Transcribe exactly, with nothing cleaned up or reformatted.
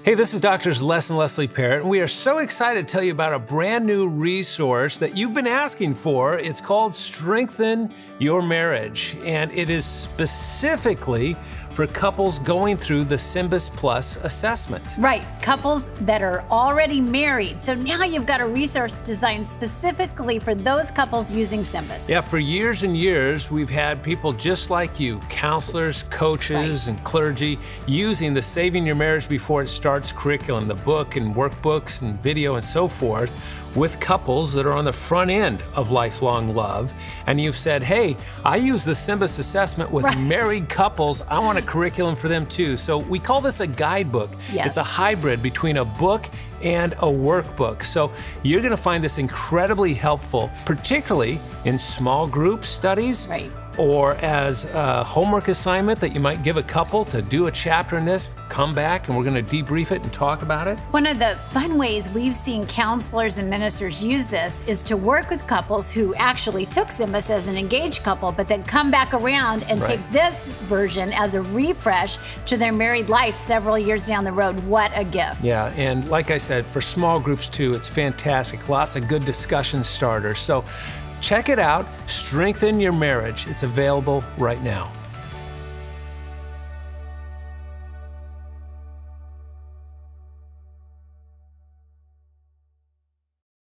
Hey, this is Doctors Les and Leslie Parrott, and we are so excited to tell you about a brand new resource that you've been asking for. It's called Strengthen Your Marriage, and it is specifically for couples going through the SYMBIS Plus assessment. Right, couples that are already married. So now you've got a resource designed specifically for those couples using SYMBIS. Yeah, for years and years, we've had people just like you, counselors, coaches, right. and clergy, using the Saving Your Marriage Before It Starts curriculum, the book and workbooks and video and so forth, with couples that are on the front end of lifelong love. And you've said, hey, I use the SYMBIS assessment with right. married couples. I want a curriculum for them too. So we call this a guidebook. Yes. It's a hybrid between a book and a workbook. So you're gonna find this incredibly helpful, particularly in small group studies, right. or as a homework assignment that you might give a couple to do a chapter in this, come back and we're gonna debrief it and talk about it. One of the fun ways we've seen counselors and ministers use this is to work with couples who actually took SYMBIS as an engaged couple, but then come back around and right. take this version as a refresh to their married life several years down the road. What a gift. Yeah, and like I said, for small groups too, it's fantastic. Lots of good discussion starters. So check it out, Strengthen Your Marriage. It's available right now.